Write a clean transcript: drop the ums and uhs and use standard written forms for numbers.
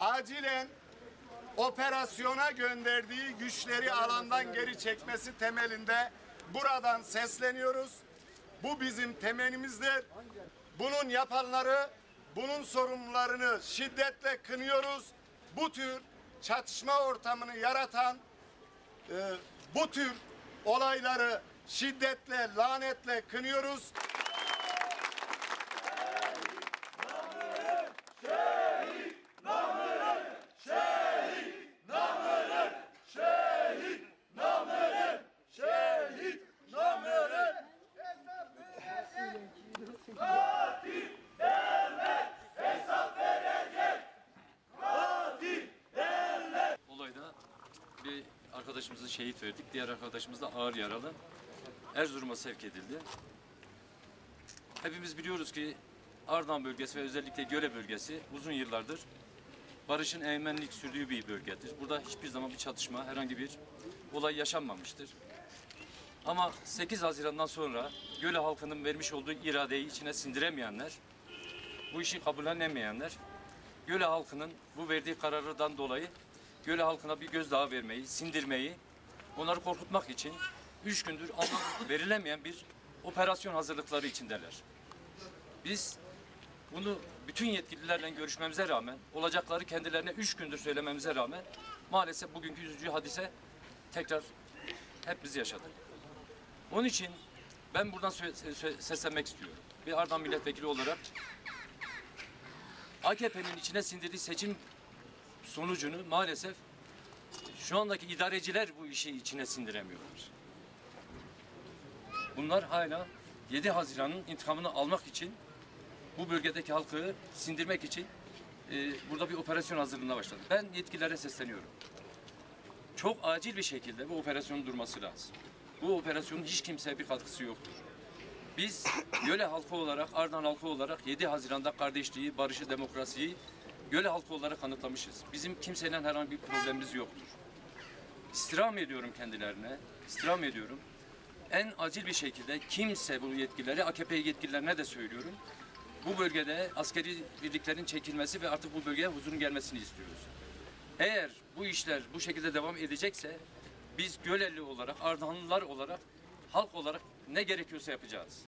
acilen operasyona gönderdiği güçleri alandan geri çekmesi temelinde buradan sesleniyoruz. Bu bizim temennimizdir. Bunun yapanları, bunun sorumlularını şiddetle kınıyoruz. Bu tür çatışma ortamını yaratan, bu tür olayları şiddetle, lanetle kınıyoruz. Katil devlet hesap verecek. Katil devlet. Olayda bir arkadaşımızı şehit verdik. Diğer arkadaşımız da ağır yaralı. Erzurum'a sevk edildi. Hepimiz biliyoruz ki Ardahan bölgesi ve özellikle Göle bölgesi uzun yıllardır barışın egemenlik sürdüğü bir bölgedir. Burada hiçbir zaman bir çatışma, herhangi bir olay yaşanmamıştır. Ama 8 Haziran'dan sonra Göle halkının vermiş olduğu iradeyi içine sindiremeyenler, bu işi kabullenemeyenler, Göle halkının bu verdiği karardan dolayı Göle halkına bir gözdağı vermeyi, sindirmeyi, onları korkutmak için 3 gündür anlam verilemeyen bir operasyon hazırlıkları içindeler. Biz bunu bütün yetkililerle görüşmemize rağmen, olacakları kendilerine 3 gündür söylememize rağmen maalesef bugünkü üzücü hadise tekrar hep biz yaşadık. Onun için ben buradan seslenmek istiyorum. Bir Ardahan milletvekili olarak AKP'nin içine sindirdiği seçim sonucunu maalesef şu andaki idareciler bu işi içine sindiremiyorlar. Bunlar hala 7 Haziran'ın intikamını almak için, bu bölgedeki halkı sindirmek için burada bir operasyon hazırlığına başladı. Ben yetkililere sesleniyorum. Çok acil bir şekilde bu operasyonun durması lazım. Bu operasyonun hiç kimseye bir katkısı yoktur. Biz Göle halkı olarak, Ardahan halkı olarak 7 Haziran'da kardeşliği, barışı, demokrasiyi Göle halkı olarak kanıtlamışız. Bizim kimseyle herhangi bir problemimiz yoktur. İstirham ediyorum kendilerine, istirham ediyorum. En acil bir şekilde kimse bu yetkilileri, AKP yetkililerine de söylüyorum. Bu bölgede askeri birliklerin çekilmesi ve artık bu bölgeye huzurun gelmesini istiyoruz. Eğer bu işler bu şekilde devam edecekse biz Göleli olarak, Ardahanlılar olarak, halk olarak ne gerekiyorsa yapacağız.